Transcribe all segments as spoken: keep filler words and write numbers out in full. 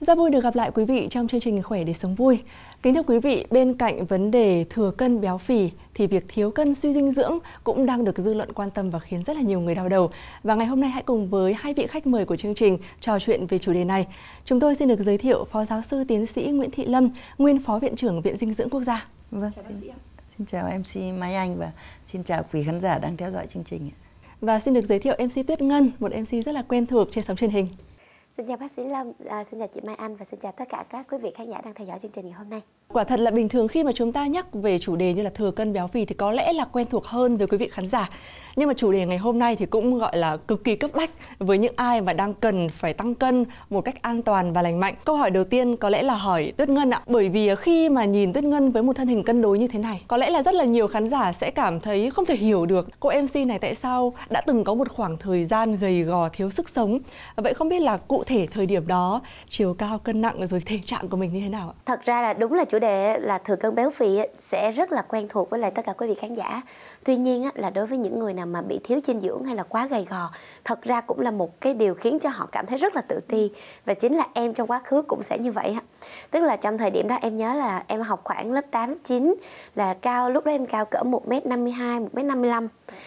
Rất vui được gặp lại quý vị trong chương trình Khỏe để sống vui. Kính thưa quý vị, bên cạnh vấn đề thừa cân béo phì thì việc thiếu cân suy dinh dưỡng cũng đang được dư luận quan tâm và khiến rất là nhiều người đau đầu. Và ngày hôm nay hãy cùng với hai vị khách mời của chương trình trò chuyện về chủ đề này. Chúng tôi xin được giới thiệu Phó Giáo sư Tiến sĩ Nguyễn Thị Lâm, nguyên Phó Viện trưởng Viện Dinh dưỡng Quốc gia. Vâng, chào bác sĩ. Xin chào em xê Mai Anh và xin chào quý khán giả đang theo dõi chương trình. Và xin được giới thiệu em xê Tuyết Ngân, một em xê rất là quen thuộc trên sóng truyền hình. Xin chào bác sĩ Lâm, à, xin chào chị Mai Anh và xin chào tất cả các quý vị khán giả đang theo dõi chương trình ngày hôm nay. Quả thật là bình thường khi mà chúng ta nhắc về chủ đề như là thừa cân béo phì thì có lẽ là quen thuộc hơn với quý vị khán giả. Nhưng mà chủ đề ngày hôm nay thì cũng gọi là cực kỳ cấp bách với những ai mà đang cần phải tăng cân một cách an toàn và lành mạnh. Câu hỏi đầu tiên có lẽ là hỏi Tuyết Ngân ạ. Bởi vì khi mà nhìn Tuyết Ngân với một thân hình cân đối như thế này, có lẽ là rất là nhiều khán giả sẽ cảm thấy không thể hiểu được cô em xê này tại sao đã từng có một khoảng thời gian gầy gò thiếu sức sống. Vậy không biết là cụ thể thời điểm đó chiều cao, cân nặng rồi thể trạng của mình như thế nào ạ? Thật ra là đúng là chủ đề là thừa cân béo phì sẽ rất là quen thuộc với lại tất cả quý vị khán giả. Tuy nhiên là đối với những người nào mà bị thiếu dinh dưỡng hay là quá gầy gò, thật ra cũng là một cái điều khiến cho họ cảm thấy rất là tự ti. Và chính là em trong quá khứ cũng sẽ như vậy. Tức là trong thời điểm đó em nhớ là em học khoảng lớp tám, chín, là cao, lúc đó em cao cỡ một mét năm mươi hai, một mét năm mươi lăm.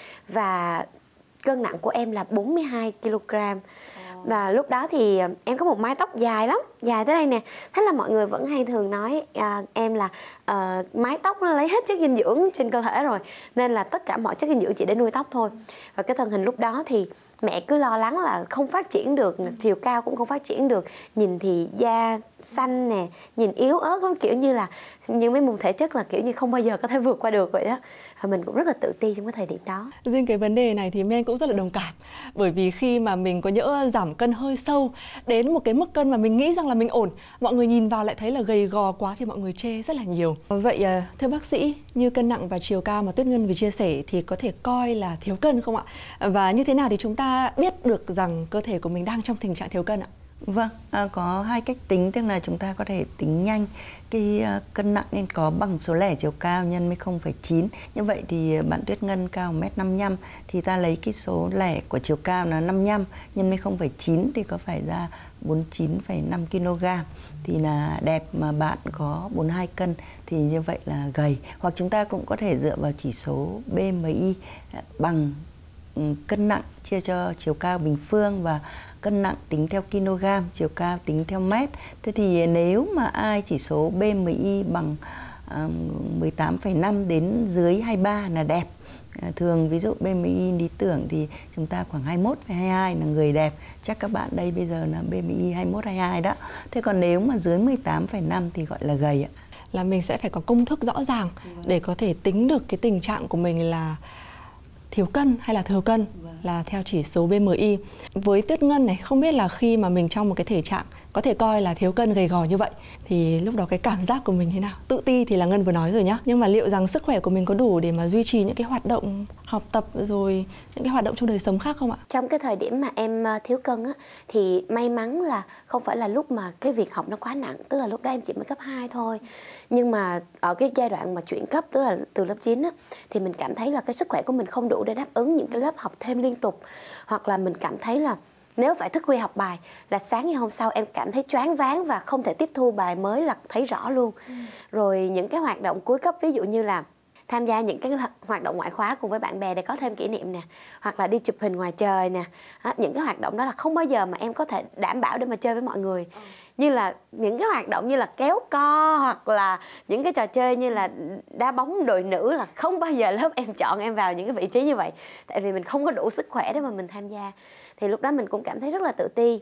Và cân nặng của em là bốn mươi hai ki lô gam. Và lúc đó thì em có một mái tóc dài lắm, dài tới đây nè. Thế là mọi người vẫn hay thường nói à, em là à, mái tóc nó lấy hết chất dinh dưỡng trên cơ thể rồi, nên là tất cả mọi chất dinh dưỡng chỉ để nuôi tóc thôi. Và cái thân hình lúc đó thì mẹ cứ lo lắng là không phát triển được, chiều cao cũng không phát triển được. Nhìn thì da xanh nè, nhìn yếu ớt lắm, kiểu như là như mấy môn thể chất là kiểu như không bao giờ có thể vượt qua được vậy đó. Và mình cũng rất là tự ti trong cái thời điểm đó. Riêng cái vấn đề này thì men cũng rất là đồng cảm. Bởi vì khi mà mình có nhỡ giảm cân hơi sâu đến một cái mức cân mà mình nghĩ rằng là mình ổn, mọi người nhìn vào lại thấy là gầy gò quá thì mọi người chê rất là nhiều. Vậy thưa bác sĩ, như cân nặng và chiều cao mà Tuyết Ngân vừa chia sẻ thì có thể coi là thiếu cân không ạ? Và như thế nào thì chúng ta biết được rằng cơ thể của mình đang trong tình trạng thiếu cân ạ? Vâng, à, có hai cách tính, tức là chúng ta có thể tính nhanh cái uh, cân nặng nên có bằng số lẻ chiều cao nhân với không phẩy chín. Như vậy thì bạn Tuyết Ngân cao một mét năm mươi lăm thì ta lấy cái số lẻ của chiều cao là năm mươi lăm nhân với không phẩy chín thì có phải ra bốn mươi chín phẩy năm ki lô gam thì là đẹp. Mà bạn có bốn mươi hai cân thì như vậy là gầy. Hoặc chúng ta cũng có thể dựa vào chỉ số bê em i bằng um, cân nặng chia cho chiều cao bình phương và cân nặng tính theo kg, chiều cao tính theo mét. Thế thì nếu mà ai chỉ số bê em i bằng uh, mười tám phẩy năm đến dưới hai mươi ba là đẹp. Uh, thường ví dụ bê em i lý tưởng thì chúng ta khoảng hai mươi mốt phẩy hai mươi hai là người đẹp. Chắc các bạn đây bây giờ là bê em i hai mươi mốt, hai mươi hai đó. Thế còn nếu mà dưới mười tám phẩy năm thì gọi là gầy ạ. Là mình sẽ phải có công thức rõ ràng để có thể tính được cái tình trạng của mình là thiếu cân hay là thừa cân, vâng, là theo chỉ số bê em i. Với Tuyết Ngân này, không biết là khi mà mình trong một cái thể trạng có thể coi là thiếu cân gầy gò như vậy thì lúc đó cái cảm giác của mình thế nào? Tự ti thì là Ngân vừa nói rồi nhá, nhưng mà liệu rằng sức khỏe của mình có đủ để mà duy trì những cái hoạt động học tập rồi những cái hoạt động trong đời sống khác không ạ? Trong cái thời điểm mà em thiếu cân á, thì may mắn là không phải là lúc mà cái việc học nó quá nặng, tức là lúc đó em chỉ mới cấp hai thôi. Nhưng mà ở cái giai đoạn mà chuyển cấp, tức là từ lớp chín á, thì mình cảm thấy là cái sức khỏe của mình không đủ để đáp ứng những cái lớp học thêm liên tục. Hoặc là mình cảm thấy là nếu phải thức khuya học bài là sáng ngày hôm sau em cảm thấy choáng váng và không thể tiếp thu bài mới là thấy rõ luôn. Ừ. Rồi những cái hoạt động cuối cấp, ví dụ như là tham gia những cái hoạt động ngoại khóa cùng với bạn bè để có thêm kỷ niệm nè, hoặc là đi chụp hình ngoài trời nè. Đó, những cái hoạt động đó là không bao giờ mà em có thể đảm bảo để mà chơi với mọi người. Ừ. Như là những cái hoạt động như là kéo co hoặc là những cái trò chơi như là đá bóng đội nữ là không bao giờ lớp em chọn em vào những cái vị trí như vậy. Tại vì mình không có đủ sức khỏe để mà mình tham gia. Thì lúc đó mình cũng cảm thấy rất là tự ti.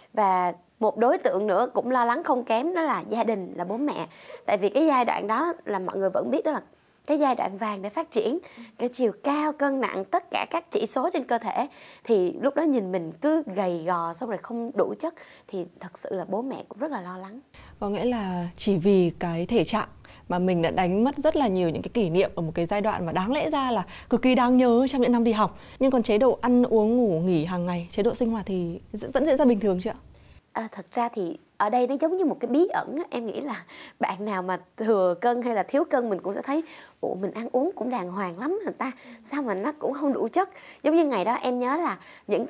Và một đối tượng nữa cũng lo lắng không kém đó là gia đình, là bố mẹ. Tại vì cái giai đoạn đó là mọi người vẫn biết đó là cái giai đoạn vàng để phát triển, cái chiều cao, cân nặng, tất cả các chỉ số trên cơ thể. Thì lúc đó nhìn mình cứ gầy gò xong rồi không đủ chất thì thật sự là bố mẹ cũng rất là lo lắng. Có nghĩa là chỉ vì cái thể trạng mà mình đã đánh mất rất là nhiều những cái kỷ niệm ở một cái giai đoạn mà đáng lẽ ra là cực kỳ đáng nhớ trong những năm đi học. Nhưng còn chế độ ăn uống ngủ nghỉ hàng ngày, chế độ sinh hoạt thì vẫn diễn ra bình thường chứ ạ? À, thật ra thì ở đây nó giống như một cái bí ẩn á. Em nghĩ là bạn nào mà thừa cân hay là thiếu cân mình cũng sẽ thấy ủa mình ăn uống cũng đàng hoàng lắm người ta, sao mà nó cũng không đủ chất. Giống như ngày đó em nhớ là những cái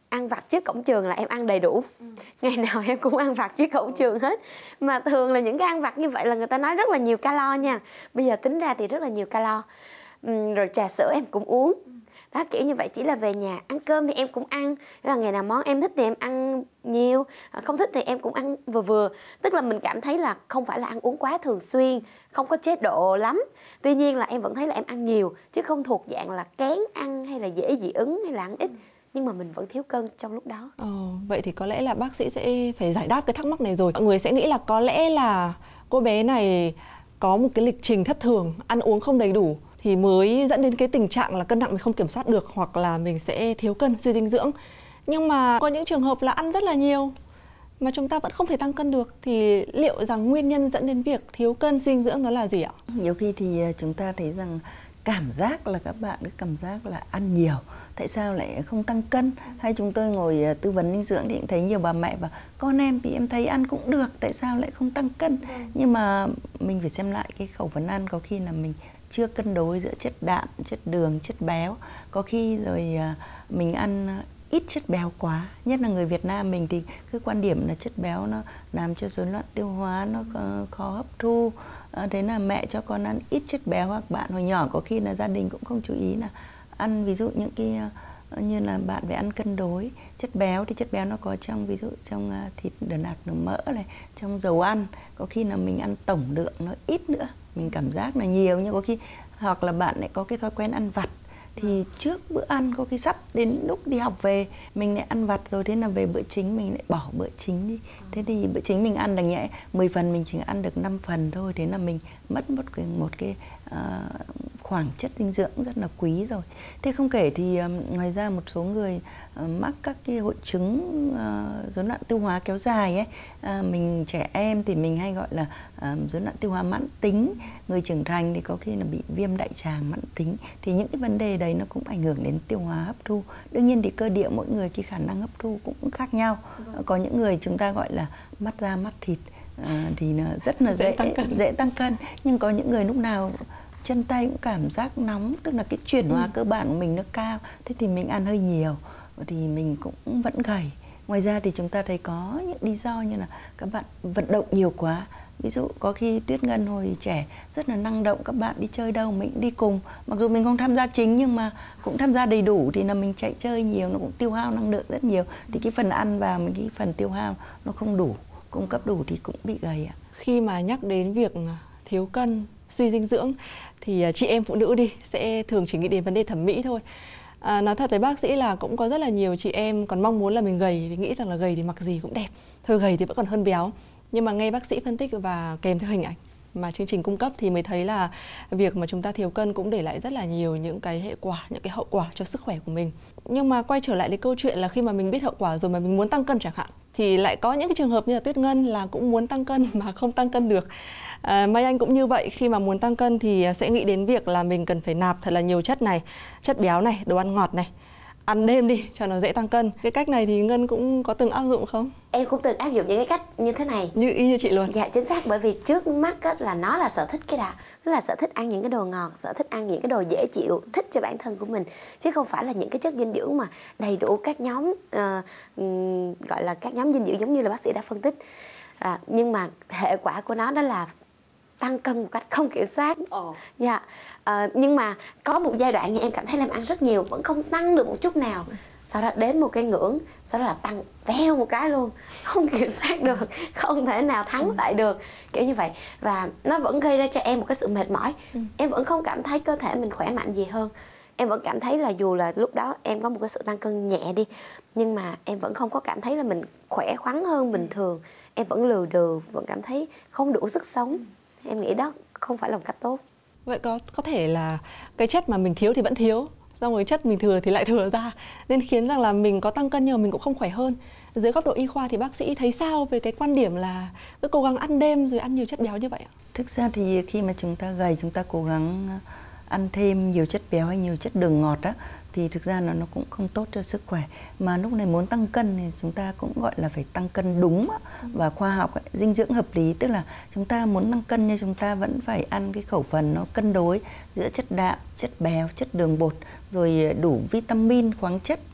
ăn vặt trước cổng trường là em ăn đầy đủ. Ừ. Ngày nào em cũng ăn vặt trước cổng trường hết. Mà thường là những cái ăn vặt như vậy là người ta nói rất là nhiều calo nha. Bây giờ tính ra thì rất là nhiều calo. Ừ, rồi trà sữa em cũng uống. Đó, kiểu như vậy. Chỉ là về nhà ăn cơm thì em cũng ăn, là ngày nào món em thích thì em ăn nhiều, không thích thì em cũng ăn vừa vừa. Tức là mình cảm thấy là không phải là ăn uống quá thường xuyên, không có chế độ lắm. Tuy nhiên là em vẫn thấy là em ăn nhiều, chứ không thuộc dạng là kén ăn hay là dễ dị ứng hay là ăn ít. Nhưng mà mình vẫn thiếu cân trong lúc đó. Ờ, vậy thì có lẽ là bác sĩ sẽ phải giải đáp cái thắc mắc này rồi. Mọi người sẽ nghĩ là có lẽ là cô bé này có một cái lịch trình thất thường, ăn uống không đầy đủ thì mới dẫn đến cái tình trạng là cân nặng mình không kiểm soát được, hoặc là mình sẽ thiếu cân, suy dinh dưỡng. Nhưng mà có những trường hợp là ăn rất là nhiều mà chúng ta vẫn không thể tăng cân được, thì liệu rằng nguyên nhân dẫn đến việc thiếu cân, suy dinh dưỡng đó là gì ạ? Nhiều khi thì chúng ta thấy rằng cảm giác là các bạn cứ cảm giác là ăn nhiều, tại sao lại không tăng cân? Hay chúng tôi ngồi tư vấn dinh dưỡng thì cũng thấy nhiều bà mẹ bảo con em thì em thấy ăn cũng được, tại sao lại không tăng cân? Ừ. Nhưng mà mình phải xem lại cái khẩu phần ăn, có khi là mình chưa cân đối giữa chất đạm, chất đường, chất béo. Có khi rồi mình ăn ít chất béo quá. Nhất là người Việt Nam mình thì cái quan điểm là chất béo nó làm cho rối loạn tiêu hóa, nó khó hấp thu. À, thế là mẹ cho con ăn ít chất béo, hoặc bạn hồi nhỏ có khi là gia đình cũng không chú ý là ăn ví dụ những cái như là bạn phải ăn cân đối. Chất béo thì chất béo nó có trong ví dụ trong thịt, đường nạc, đường mỡ này, trong dầu ăn. Có khi là mình ăn tổng lượng nó ít nữa, mình cảm giác là nhiều, nhưng có khi hoặc là bạn lại có cái thói quen ăn vặt. Thì trước bữa ăn có khi sắp đến lúc đi học về mình lại ăn vặt rồi, thế là về bữa chính mình lại bỏ bữa chính đi. Thế thì bữa chính mình ăn đằng nhẹ mười phần mình chỉ ăn được năm phần thôi, thế là mình mất một cái, một cái uh, khoảng chất dinh dưỡng rất là quý rồi. Thế không kể thì um, ngoài ra một số người uh, mắc các cái hội chứng uh, rối loạn tiêu hóa kéo dài ấy. Uh, mình trẻ em thì mình hay gọi là uh, rối loạn tiêu hóa mãn tính, người trưởng thành thì có khi là bị viêm đại tràng mãn tính. Thì những cái vấn đề đấy nó cũng ảnh hưởng đến tiêu hóa, hấp thu. Đương nhiên thì cơ địa mỗi người cái khả năng hấp thu cũng khác nhau. Uh, có những người chúng ta gọi là mắt da mắt thịt À, thì nó rất là dễ, dễ, tăng cân. dễ tăng cân. Nhưng có những người lúc nào chân tay cũng cảm giác nóng, tức là cái chuyển hóa ừ. cơ bản của mình nó cao, thế thì mình ăn hơi nhiều thì mình cũng vẫn gầy. Ngoài ra thì chúng ta thấy có những lý do như là các bạn vận động nhiều quá. Ví dụ có khi Tuyết Ngân hồi trẻ rất là năng động, các bạn đi chơi đâu mình cũng đi cùng. Mặc dù mình không tham gia chính nhưng mà cũng tham gia đầy đủ, thì là mình chạy chơi nhiều, nó cũng tiêu hao năng lượng rất nhiều. Thì cái phần ăn vào, mình cái phần tiêu hao nó không đủ, cung cấp đủ thì cũng bị gầy ạ. Khi mà nhắc đến việc thiếu cân, suy dinh dưỡng thì chị em phụ nữ đi sẽ thường chỉ nghĩ đến vấn đề thẩm mỹ thôi. À, nói thật với bác sĩ là cũng có rất là nhiều chị em còn mong muốn là mình gầy, vì nghĩ rằng là gầy thì mặc gì cũng đẹp, thôi gầy thì vẫn còn hơn béo. Nhưng mà nghe bác sĩ phân tích và kèm theo hình ảnh mà chương trình cung cấp thì mới thấy là việc mà chúng ta thiếu cân cũng để lại rất là nhiều những cái hệ quả, những cái hậu quả cho sức khỏe của mình. Nhưng mà quay trở lại đến câu chuyện là khi mà mình biết hậu quả rồi mà mình muốn tăng cân chẳng hạn, thì lại có những cái trường hợp như là Tuyết Ngân là cũng muốn tăng cân mà không tăng cân được. À, Mai Anh cũng như vậy, khi mà muốn tăng cân thì sẽ nghĩ đến việc là mình cần phải nạp thật là nhiều chất này, chất béo này, đồ ăn ngọt này, ăn đêm đi cho nó dễ tăng cân. Cái cách này thì Ngân cũng có từng áp dụng không? Em cũng từng áp dụng những cái cách như thế này. Như y như chị luôn. Dạ chính xác, bởi vì trước mắt á, là nó là sở thích cái đã, nó là sở thích ăn những cái đồ ngọt, sở thích ăn những cái đồ dễ chịu, thích cho bản thân của mình, chứ không phải là những cái chất dinh dưỡng mà đầy đủ các nhóm uh, um, gọi là các nhóm dinh dưỡng giống như là bác sĩ đã phân tích. À, nhưng mà hệ quả của nó đó là tăng cân một cách không kiểm soát. Ồ. Dạ. À, nhưng mà có một giai đoạn như em cảm thấy là em ăn rất nhiều vẫn không tăng được một chút nào. Sau đó đến một cái ngưỡng, sau đó là tăng veo một cái luôn, không kiểm soát được, không thể nào thắng lại được, kiểu như vậy. Và nó vẫn gây ra cho em một cái sự mệt mỏi. ừ. Em vẫn không cảm thấy cơ thể mình khỏe mạnh gì hơn. Em vẫn cảm thấy là dù là lúc đó em có một cái sự tăng cân nhẹ đi, nhưng mà em vẫn không có cảm thấy là mình khỏe khoắn hơn bình thường. Em vẫn lừ đừ, vẫn cảm thấy không đủ sức sống. Em nghĩ đó không phải là một cách tốt. Vậy có có thể là cái chất mà mình thiếu thì vẫn thiếu, xong rồi chất mình thừa thì lại thừa ra, nên khiến rằng là mình có tăng cân nhưng mà mình cũng không khỏe hơn. Dưới góc độ y khoa thì bác sĩ thấy sao về cái quan điểm là cứ cố gắng ăn đêm rồi ăn nhiều chất béo như vậy ạ? Thực ra thì khi mà chúng ta gầy, chúng ta cố gắng ăn thêm nhiều chất béo hay nhiều chất đường ngọt á, thì thực ra nó nó cũng không tốt cho sức khỏe. Mà lúc này muốn tăng cân thì chúng ta cũng gọi là phải tăng cân đúng và khoa học ấy, dinh dưỡng hợp lý. Tức là chúng ta muốn tăng cân nhưng chúng ta vẫn phải ăn cái khẩu phần nó cân đối giữa chất đạm, chất béo, chất đường bột, rồi đủ vitamin, khoáng chất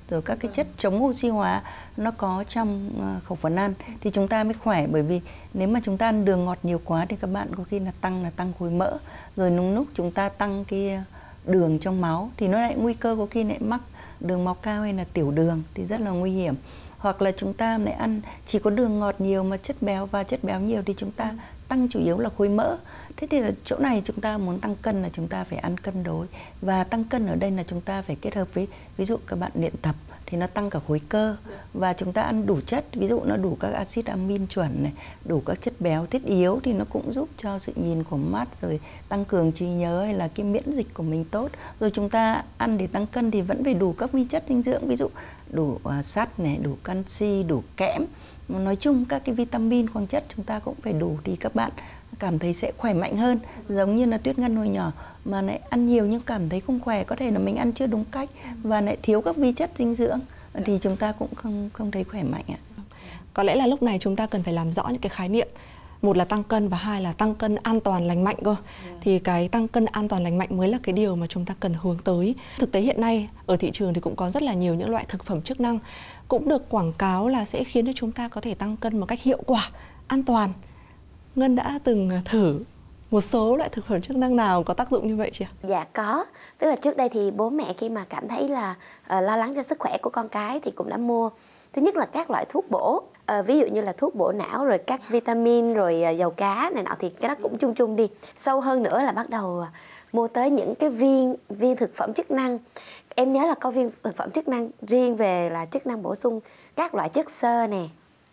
rồi các cái chất chống oxy hóa nó có trong khẩu phần ăn thì chúng ta mới khỏe. Bởi vì nếu mà chúng ta ăn đường ngọt nhiều quá thì các bạn có khi là tăng là tăng khối mỡ, rồi nung núc chúng ta tăng cái đường trong máu thì nó lại nguy cơ có khi lại mắc đường máu cao hay là tiểu đường thì rất là nguy hiểm. Hoặc là chúng ta lại ăn chỉ có đường ngọt nhiều mà chất béo và chất béo nhiều thì chúng ta tăng chủ yếu là khối mỡ. Thế thì ở chỗ này chúng ta muốn tăng cân là chúng ta phải ăn cân đối. Và tăng cân ở đây là chúng ta phải kết hợp với, ví dụ các bạn luyện tập thì nó tăng cả khối cơ. Và chúng ta ăn đủ chất, ví dụ nó đủ các axit amin chuẩn này, đủ các chất béo thiết yếu thì nó cũng giúp cho sự nhìn của mắt, rồi tăng cường trí nhớ hay là cái miễn dịch của mình tốt. Rồi chúng ta ăn để tăng cân thì vẫn phải đủ các vi chất dinh dưỡng, ví dụ đủ uh, sắt này, đủ canxi, đủ kẽm. Nói chung các cái vitamin khoáng chất chúng ta cũng phải đủ thì các bạn cảm thấy sẽ khỏe mạnh hơn. Giống như là Tuyết Ngân hồi nhỏ mà lại ăn nhiều nhưng cảm thấy không khỏe, có thể là mình ăn chưa đúng cách và lại thiếu các vi chất dinh dưỡng thì chúng ta cũng không không thấy khỏe mạnh ạ. Có lẽ là lúc này chúng ta cần phải làm rõ những cái khái niệm. Một là tăng cân và hai là tăng cân an toàn lành mạnh cơ. Yeah. Thì cái tăng cân an toàn lành mạnh mới là cái điều mà chúng ta cần hướng tới. Thực tế hiện nay ở thị trường thì cũng có rất là nhiều những loại thực phẩm chức năng cũng được quảng cáo là sẽ khiến cho chúng ta có thể tăng cân một cách hiệu quả, an toàn. Ngân đã từng thử một số loại thực phẩm chức năng nào có tác dụng như vậy chị ạ? Dạ có. Tức là trước đây thì bố mẹ khi mà cảm thấy là uh, lo lắng cho sức khỏe của con cái thì cũng đã mua. Thứ nhất là các loại thuốc bổ, uh, ví dụ như là thuốc bổ não, rồi các vitamin, rồi uh, dầu cá này nọ thì cái đó cũng chung chung đi. Sâu hơn nữa là bắt đầu uh, mua tới những cái viên viên thực phẩm chức năng. Em nhớ là có viên thực phẩm chức năng riêng về là chức năng bổ sung các loại chất xơ nè,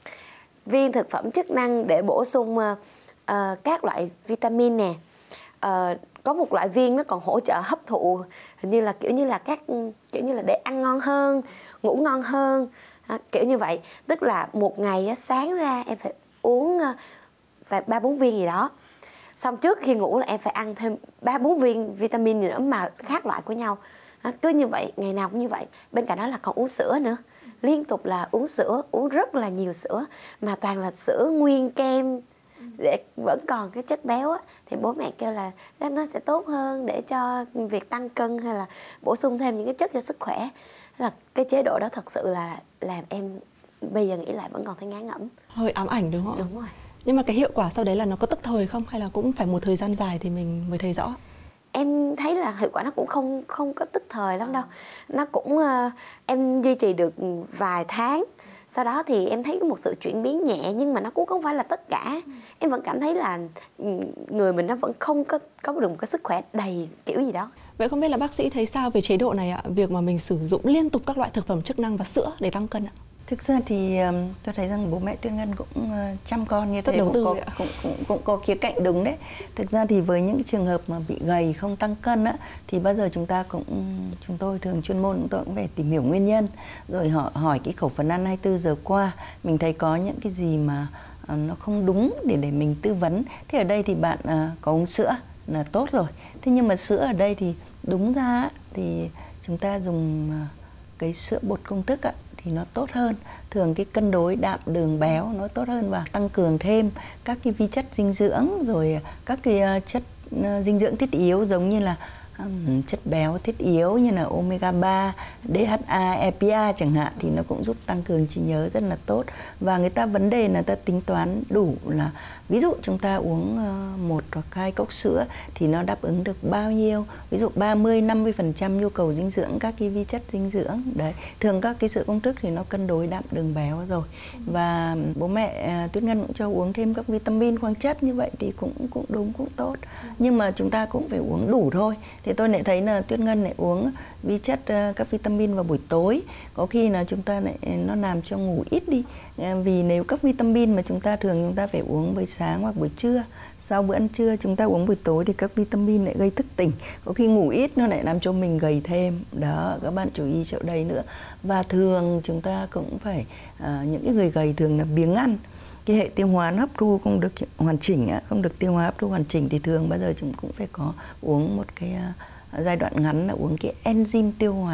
viên thực phẩm chức năng để bổ sung uh, uh, các loại vitamin nè. Uh, có một loại viên nó còn hỗ trợ hấp thụ, hình như là kiểu như là các kiểu như là để ăn ngon hơn, ngủ ngon hơn, à, kiểu như vậy. Tức là một ngày á, sáng ra em phải uống uh, phải ba bốn viên gì đó, xong trước khi ngủ là em phải ăn thêm ba bốn viên vitamin gì nữa mà khác loại của nhau. À, cứ như vậy, ngày nào cũng như vậy. Bên cạnh đó là còn uống sữa nữa, liên tục là uống sữa, uống rất là nhiều sữa, mà toàn là sữa nguyên kem để vẫn còn cái chất béo á, thì bố mẹ kêu là nó sẽ tốt hơn để cho việc tăng cân hay là bổ sung thêm những cái chất cho sức khỏe. Là cái chế độ đó thật sự là làm em bây giờ nghĩ lại vẫn còn thấy ngán ngẩm, hơi ám ảnh đúng không? Đúng rồi. Nhưng mà cái hiệu quả sau đấy là nó có tức thời không, hay là cũng phải một thời gian dài thì mình mới thấy rõ? Em thấy là hiệu quả nó cũng không không có tức thời lắm đâu. Nó cũng uh, em duy trì được vài tháng. Sau đó thì em thấy có một sự chuyển biến nhẹ, nhưng mà nó cũng không phải là tất cả. Em vẫn cảm thấy là người mình nó vẫn không có có được một cái sức khỏe đầy kiểu gì đó. Vậy không biết là bác sĩ thấy sao về chế độ này ạ? Việc mà mình sử dụng liên tục các loại thực phẩm chức năng và sữa để tăng cân ạ? Thực ra thì tôi thấy rằng bố mẹ Tuyết Ngân cũng chăm con như thế, đầu cũng tư có, cũng, cũng, cũng có khía cạnh đúng đấy. Thực ra thì với những trường hợp mà bị gầy không tăng cân á, thì bao giờ chúng ta cũng chúng tôi thường chuyên môn chúng tôi cũng phải tìm hiểu nguyên nhân, rồi họ hỏi cái khẩu phần ăn hai mươi tư giờ qua mình thấy có những cái gì mà nó không đúng để để mình tư vấn. Thế ở đây thì bạn có uống sữa là tốt rồi. Thế nhưng mà sữa ở đây thì đúng ra thì chúng ta dùng cái sữa bột công thức á, thì nó tốt hơn. Thường cái cân đối đạm đường béo nó tốt hơn và tăng cường thêm các cái vi chất dinh dưỡng, rồi các cái chất dinh dưỡng thiết yếu giống như là um, chất béo thiết yếu như là omega ba, đê hát a, e pê a chẳng hạn, thì nó cũng giúp tăng cường trí nhớ rất là tốt. Và người ta vấn đề là ta tính toán đủ là ví dụ chúng ta uống một hoặc hai cốc sữa thì nó đáp ứng được bao nhiêu, ví dụ ba mươi đến năm mươi phần trăm nhu cầu dinh dưỡng, các cái vi chất dinh dưỡng. Đấy, thường các cái sữa công thức thì nó cân đối đạm đường béo rồi. Và bố mẹ Tuyết Ngân cũng cho uống thêm các vitamin khoáng chất, như vậy thì cũng cũng đúng, cũng tốt. Nhưng mà chúng ta cũng phải uống đủ thôi. Thì tôi lại thấy là Tuyết Ngân lại uống vi chất các vitamin vào buổi tối, có khi là chúng ta lại nó làm cho ngủ ít đi. Vì nếu các vitamin mà chúng ta thường chúng ta phải uống buổi sáng hoặc buổi trưa, sau bữa ăn trưa chúng ta uống buổi tối thì các vitamin lại gây thức tỉnh, có khi ngủ ít nó lại làm cho mình gầy thêm. Đó, các bạn chú ý chỗ đây nữa. Và thường chúng ta cũng phải à, những cái người gầy thường là biếng ăn, cái hệ tiêu hóa nó hấp thu không được hoàn chỉnh, không được tiêu hóa hấp thu hoàn chỉnh, thì thường bao giờ chúng cũng phải có uống một cái uh, giai đoạn ngắn là uống cái enzyme tiêu hóa.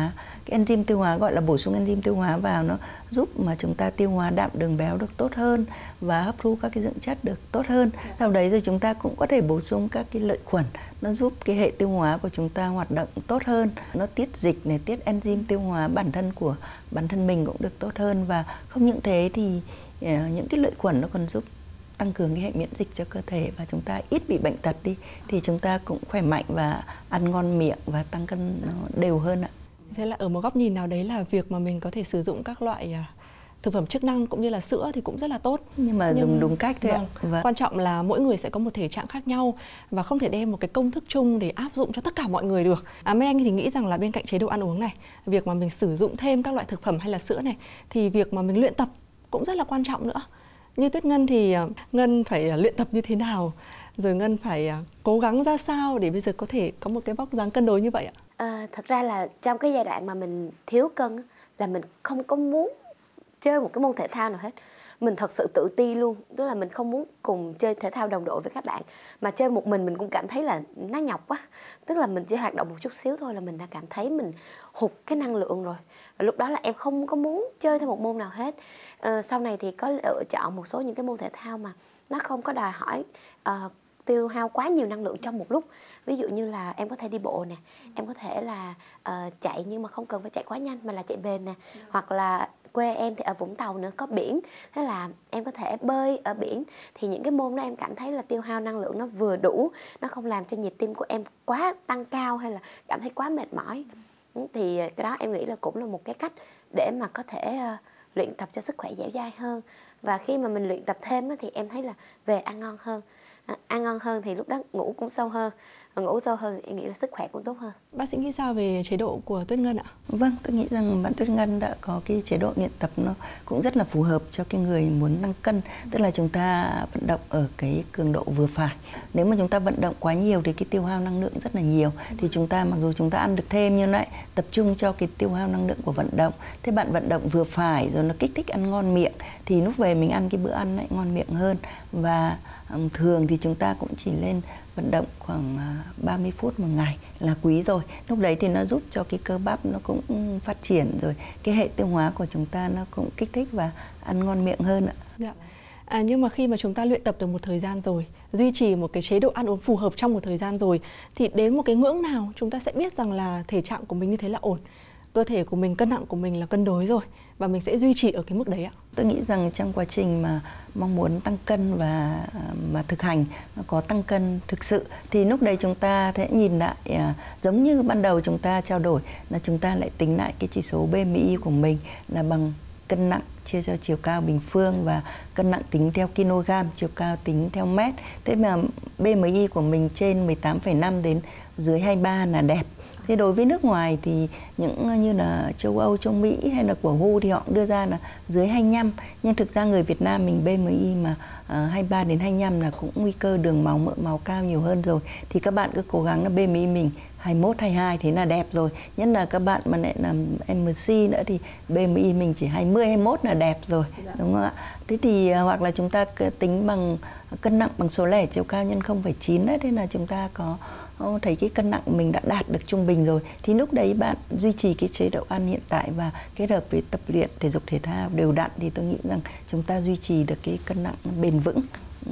cái enzyme tiêu hóa, gọi là bổ sung enzyme tiêu hóa vào, nó giúp mà chúng ta tiêu hóa đạm đường béo được tốt hơn và hấp thu các cái dưỡng chất được tốt hơn. Sau đấy rồi chúng ta cũng có thể bổ sung các cái lợi khuẩn, nó giúp cái hệ tiêu hóa của chúng ta hoạt động tốt hơn, nó tiết dịch này, tiết enzyme tiêu hóa bản thân của bản thân mình cũng được tốt hơn. Và không những thế thì những cái lợi khuẩn nó còn giúp tăng cường cái hệ miễn dịch cho cơ thể và chúng ta ít bị bệnh tật đi, thì chúng ta cũng khỏe mạnh và ăn ngon miệng và tăng cân nó đều hơn ạ. Thế là ở một góc nhìn nào đấy là việc mà mình có thể sử dụng các loại thực phẩm chức năng cũng như là sữa thì cũng rất là tốt, nhưng mà nhưng, dùng đúng cách thôi vâng, ạ. Vâng. Quan trọng là mỗi người sẽ có một thể trạng khác nhau và không thể đem một cái công thức chung để áp dụng cho tất cả mọi người được. À, mấy anh thì nghĩ rằng là bên cạnh chế độ ăn uống này, việc mà mình sử dụng thêm các loại thực phẩm hay là sữa này, thì việc mà mình luyện tập cũng rất là quan trọng nữa. Như Tuyết Ngân thì Ngân phải luyện tập như thế nào, rồi Ngân phải cố gắng ra sao để bây giờ có thể có một cái vóc dáng cân đối như vậy ạ? À, thật ra là trong cái giai đoạn mà mình thiếu cân là mình không có muốn chơi một cái môn thể thao nào hết. Mình thật sự tự ti luôn, tức là mình không muốn cùng chơi thể thao đồng đội với các bạn, mà chơi một mình mình cũng cảm thấy là nó nhọc quá. Tức là mình chỉ hoạt động một chút xíu thôi là mình đã cảm thấy mình hụt cái năng lượng rồi. Và lúc đó là em không có muốn chơi thêm một môn nào hết. À, sau này thì có lựa chọn một số những cái môn thể thao mà nó không có đòi hỏi uh, tiêu hao quá nhiều năng lượng trong một lúc. Ví dụ như là em có thể đi bộ nè, em có thể là uh, chạy nhưng mà không cần phải chạy quá nhanh mà là chạy bền nè, hoặc là quê em thì ở Vũng Tàu nữa có biển, thế là em có thể bơi ở biển. Thì những cái môn đó em cảm thấy là tiêu hao năng lượng nó vừa đủ, nó không làm cho nhịp tim của em quá tăng cao hay là cảm thấy quá mệt mỏi. Thì cái đó em nghĩ là cũng là một cái cách để mà có thể uh, luyện tập cho sức khỏe dẻo dai hơn. Và khi mà mình luyện tập thêm thì em thấy là về ăn ngon hơn. À, ăn ngon hơn thì lúc đó ngủ cũng sâu hơn. Ngủ sâu hơn thì em nghĩ là sức khỏe cũng tốt hơn. Bác sĩ nghĩ sao về chế độ của Tuyết Ngân ạ? Vâng, tôi nghĩ rằng bạn Tuyết Ngân đã có cái chế độ luyện tập nó cũng rất là phù hợp cho cái người muốn tăng cân. Tức là chúng ta vận động ở cái cường độ vừa phải. Nếu mà chúng ta vận động quá nhiều thì cái tiêu hao năng lượng rất là nhiều. Thì chúng ta mặc dù chúng ta ăn được thêm như vậy, tập trung cho cái tiêu hao năng lượng của vận động. Thế bạn vận động vừa phải rồi nó kích thích ăn ngon miệng, thì lúc về mình ăn cái bữa ăn lại ngon miệng hơn. Và thường thì chúng ta cũng chỉ lên vận động khoảng ba mươi phút một ngày là quý rồi. Lúc đấy thì nó giúp cho cái cơ bắp nó cũng phát triển, rồi cái hệ tiêu hóa của chúng ta nó cũng kích thích và ăn ngon miệng hơn ạ. Dạ. À, nhưng mà khi mà chúng ta luyện tập được một thời gian rồi, duy trì một cái chế độ ăn uống phù hợp trong một thời gian rồi, thì đến một cái ngưỡng nào chúng ta sẽ biết rằng là thể trạng của mình như thế là ổn, cơ thể của mình, cân nặng của mình là cân đối rồi, và mình sẽ duy trì ở cái mức đấy ạ? Tôi nghĩ rằng trong quá trình mà mong muốn tăng cân và mà thực hành có tăng cân thực sự thì lúc đấy chúng ta sẽ nhìn lại, à, giống như ban đầu chúng ta trao đổi là chúng ta lại tính lại cái chỉ số bê em i của mình là bằng cân nặng chia cho chiều cao bình phương, và cân nặng tính theo kg, chiều cao tính theo mét. Thế mà bê em i của mình trên mười tám phẩy năm đến dưới hai mươi ba là đẹp. Thế đối với nước ngoài thì những như là châu Âu, châu Mỹ hay là của vê u thì họ đưa ra là dưới hai mươi lăm. Nhưng thực ra người Việt Nam mình bê em i mà uh, hai mươi ba đến hai mươi lăm là cũng nguy cơ đường máu, mỡ máu cao nhiều hơn rồi. Thì các bạn cứ cố gắng là bê em i mình hai mươi mốt, hai mươi hai thế là đẹp rồi. Nhất là các bạn mà lại làm em xê nữa thì bê em i mình chỉ hai mươi, hai mươi mốt là đẹp rồi. Dạ. Đúng không ạ? Thế thì uh, hoặc là chúng ta tính bằng cân nặng bằng số lẻ chiều cao nhân không phẩy chín đấy. Thế là chúng ta có thấy cái cân nặng của mình đã đạt được trung bình rồi, thì lúc đấy bạn duy trì cái chế độ ăn hiện tại và kết hợp với tập luyện thể dục thể thao đều đặn thì tôi nghĩ rằng chúng ta duy trì được cái cân nặng bền vững,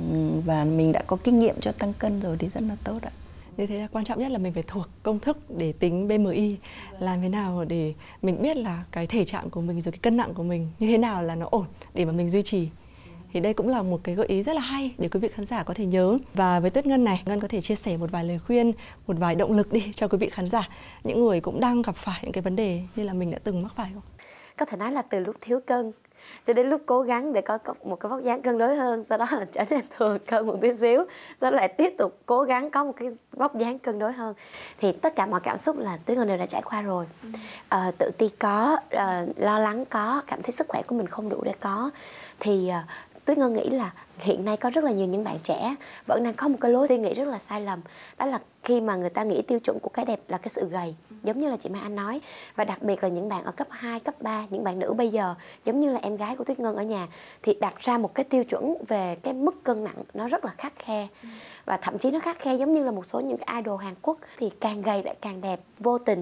và mình đã có kinh nghiệm cho tăng cân rồi thì rất là tốt ạ. Như thế là quan trọng nhất là mình phải thuộc công thức để tính bê em i, làm thế nào để mình biết là cái thể trạng của mình rồi cái cân nặng của mình như thế nào là nó ổn để mà mình duy trì. Thì đây cũng là một cái gợi ý rất là hay để quý vị khán giả có thể nhớ. Và với Tuyết Ngân này, Ngân có thể chia sẻ một vài lời khuyên, một vài động lực đi cho quý vị khán giả, những người cũng đang gặp phải những cái vấn đề như là mình đã từng mắc phải không? Có thể nói là từ lúc thiếu cân cho đến lúc cố gắng để có một cái vóc dáng cân đối hơn, sau đó là trở nên thừa cân một tí xíu, sau đó lại tiếp tục cố gắng có một cái vóc dáng cân đối hơn. Thì tất cả mọi cảm xúc là Tuyết Ngân đều đã trải qua rồi. ừ. à, Tự ti có, à, lo lắng có, cảm thấy sức khỏe của mình không đủ để có. Thì à, Tuyết Ngân nghĩ là hiện nay có rất là nhiều những bạn trẻ vẫn đang có một cái lối suy nghĩ rất là sai lầm. Đó là khi mà người ta nghĩ tiêu chuẩn của cái đẹp là cái sự gầy, giống như là chị Mai Anh nói. Và đặc biệt là những bạn ở cấp hai, cấp ba, những bạn nữ bây giờ, giống như là em gái của Tuyết Ngân ở nhà, thì đặt ra một cái tiêu chuẩn về cái mức cân nặng nó rất là khắt khe. Và thậm chí nó khắt khe giống như là một số những cái idol Hàn Quốc, thì càng gầy lại càng đẹp, vô tình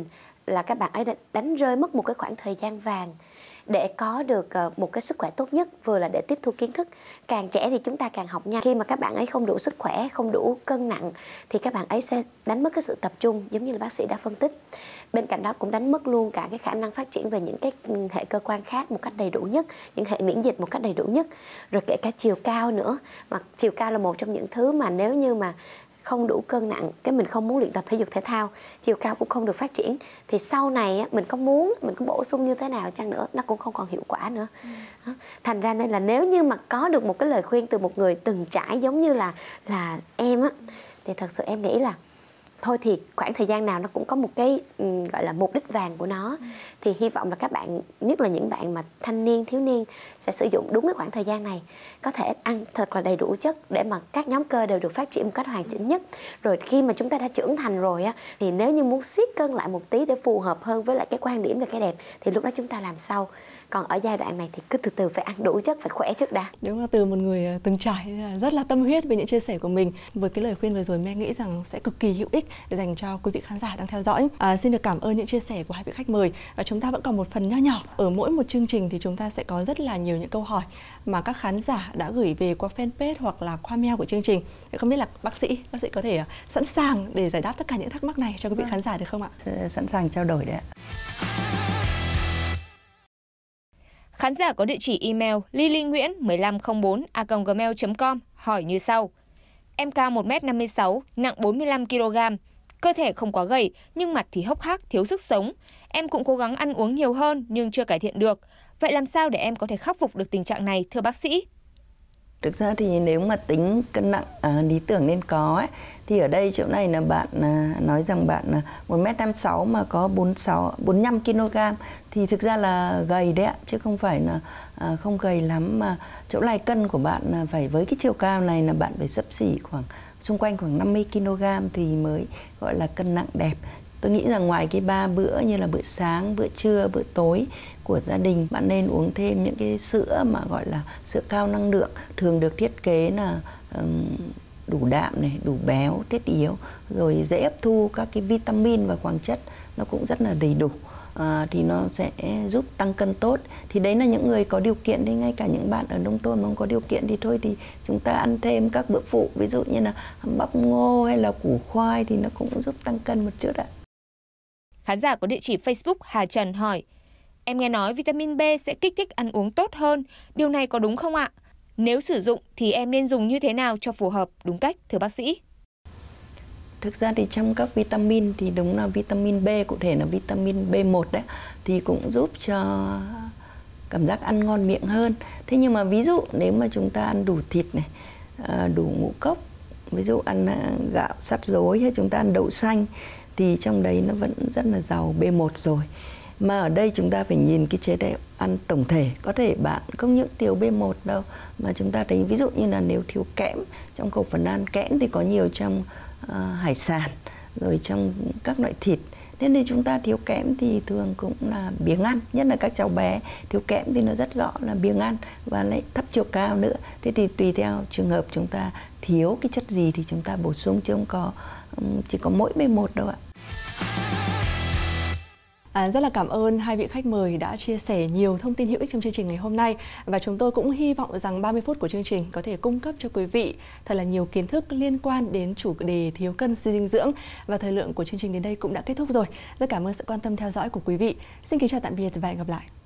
là các bạn ấy đã đánh rơi mất một cái khoảng thời gian vàng để có được một cái sức khỏe tốt nhất, vừa là để tiếp thu kiến thức. Càng trẻ thì chúng ta càng học nhanh. Khi mà các bạn ấy không đủ sức khỏe, không đủ cân nặng thì các bạn ấy sẽ đánh mất cái sự tập trung, giống như là bác sĩ đã phân tích. Bên cạnh đó cũng đánh mất luôn cả cái khả năng phát triển về những cái hệ cơ quan khác một cách đầy đủ nhất, những hệ miễn dịch một cách đầy đủ nhất, rồi kể cả chiều cao nữa. Mà chiều cao là một trong những thứ mà nếu như mà không đủ cân nặng, cái mình không muốn luyện tập thể dục thể thao, chiều cao cũng không được phát triển, thì sau này á, mình có muốn mình có bổ sung như thế nào chăng nữa nó cũng không còn hiệu quả nữa. Ừ. Thành ra nên là nếu như mà có được một cái lời khuyên từ một người từng trải giống như là là em á, thì thật sự em nghĩ là thôi thì khoảng thời gian nào nó cũng có một cái um, gọi là mục đích vàng của nó. Ừ. Thì hy vọng là các bạn, nhất là những bạn mà thanh niên, thiếu niên sẽ sử dụng đúng cái khoảng thời gian này, có thể ăn thật là đầy đủ chất để mà các nhóm cơ đều được phát triển một cách hoàn chỉnh nhất. Rồi khi mà chúng ta đã trưởng thành rồi á, thì nếu như muốn siết cân lại một tí để phù hợp hơn với lại cái quan điểm về cái đẹp thì lúc đó chúng ta làm sau. Còn ở giai đoạn này thì cứ từ từ phải ăn đủ chất, phải khỏe trước đã. Đúng là từ một người từng trải rất là tâm huyết với những chia sẻ của mình. Với cái lời khuyên vừa rồi, Mai nghĩ rằng sẽ cực kỳ hữu ích dành cho quý vị khán giả đang theo dõi. À, xin được cảm ơn những chia sẻ của hai vị khách mời. Và chúng ta vẫn còn một phần nho nhỏ. Ở mỗi một chương trình thì chúng ta sẽ có rất là nhiều những câu hỏi mà các khán giả đã gửi về qua fanpage hoặc là qua mail của chương trình. Thì không biết là bác sĩ, bác sĩ có thể sẵn sàng để giải đáp tất cả những thắc mắc này cho quý vị khán giả được không ạ? Sẵn sàng trao đổi đấy ạ. Khán giả có địa chỉ email lilynguyễn một năm không bốn a còng gmail chấm com hỏi như sau. Em cao một mét năm mươi sáu, nặng bốn mươi lăm ki lô gam. Cơ thể không quá gầy, nhưng mặt thì hốc hác, thiếu sức sống. Em cũng cố gắng ăn uống nhiều hơn nhưng chưa cải thiện được. Vậy làm sao để em có thể khắc phục được tình trạng này, thưa bác sĩ? Thực ra thì nếu mà tính cân nặng à, lý tưởng nên có ấy, thì ở đây chỗ này là bạn à, nói rằng bạn là một mét năm mươi sáu mà có bốn mươi lăm ki lô gam thì thực ra là gầy đấy ạ, chứ không phải là à, không gầy lắm, mà chỗ này cân của bạn là phải với cái chiều cao này là bạn phải xấp xỉ khoảng xung quanh khoảng năm mươi ki lô gam thì mới gọi là cân nặng đẹp. Tôi nghĩ rằng ngoài cái ba bữa như là bữa sáng, bữa trưa, bữa tối của gia đình, bạn nên uống thêm những cái sữa mà gọi là sữa cao năng lượng, thường được thiết kế là um, đủ đạm này, đủ béo, thiết yếu, rồi dễ hấp thu các cái vitamin và khoáng chất, nó cũng rất là đầy đủ. À, thì nó sẽ giúp tăng cân tốt. Thì đấy là những người có điều kiện, thì ngay cả những bạn ở nông thôn mà không có điều kiện thì thôi thì chúng ta ăn thêm các bữa phụ, ví dụ như là bắp ngô hay là củ khoai thì nó cũng giúp tăng cân một chút ạ. Khán giả có địa chỉ Facebook Hà Trần hỏi: Em nghe nói vitamin B sẽ kích thích ăn uống tốt hơn, điều này có đúng không ạ? Nếu sử dụng thì em nên dùng như thế nào cho phù hợp, đúng cách, thưa bác sĩ? Thực ra thì trong các vitamin thì đúng là vitamin B, cụ thể là vitamin B một đấy, thì cũng giúp cho cảm giác ăn ngon miệng hơn. Thế nhưng mà ví dụ nếu mà chúng ta ăn đủ thịt này, đủ ngũ cốc, ví dụ ăn gạo sắt rối hay chúng ta ăn đậu xanh, thì trong đấy nó vẫn rất là giàu B một rồi. Mà ở đây chúng ta phải nhìn cái chế độ ăn tổng thể. Có thể bạn không những thiếu B một đâu, mà chúng ta thấy ví dụ như là nếu thiếu kẽm, trong khẩu phần ăn kẽm thì có nhiều trong uh, hải sản, rồi trong các loại thịt. Nên nếu chúng ta thiếu kẽm thì thường cũng là biếng ăn. Nhất là các cháu bé thiếu kẽm thì nó rất rõ là biếng ăn và lại thấp chiều cao nữa. Thế thì tùy theo trường hợp chúng ta thiếu cái chất gì thì chúng ta bổ sung, chứ không có chỉ có mỗi B một đâu ạ. À, rất là cảm ơn hai vị khách mời đã chia sẻ nhiều thông tin hữu ích trong chương trình ngày hôm nay. Và chúng tôi cũng hy vọng rằng ba mươi phút của chương trình có thể cung cấp cho quý vị thật là nhiều kiến thức liên quan đến chủ đề thiếu cân suy dinh dưỡng. Và thời lượng của chương trình đến đây cũng đã kết thúc rồi. Rất cảm ơn sự quan tâm theo dõi của quý vị. Xin kính chào tạm biệt và hẹn gặp lại.